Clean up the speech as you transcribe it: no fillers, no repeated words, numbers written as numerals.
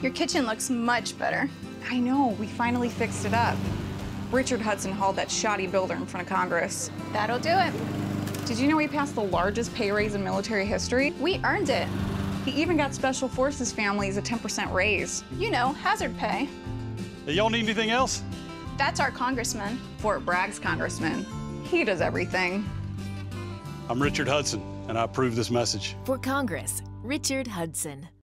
Your kitchen looks much better. I know, we finally fixed it up. Richard Hudson hauled that shoddy builder in front of Congress. That'll do it. Did you know he passed the largest pay raise in military history? We earned it. He even got Special Forces families a 10% raise. You know, hazard pay. Hey, y'all need anything else? That's our congressman. Fort Bragg's congressman. He does everything. I'm Richard Hudson, and I approve this message. For Congress, Richard Hudson.